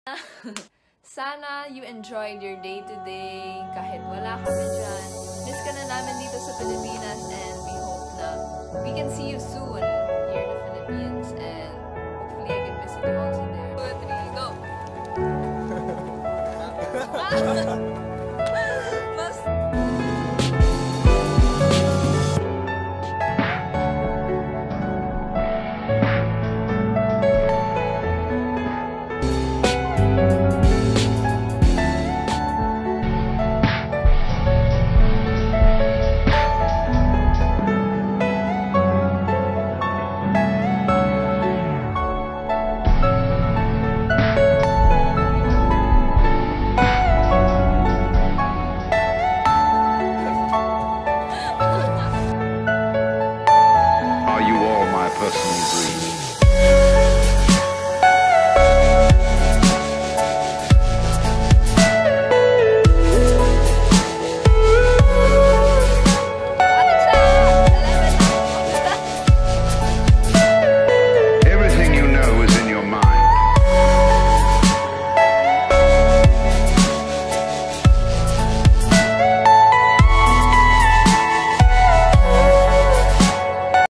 Sana you enjoyed your day-to-day kahit wala kami dyan. Miss ka na namin dito sa Pilipinas and we hope na we can see you soon here in the Philippines and hopefully I can visit you also there. 2, 3, go!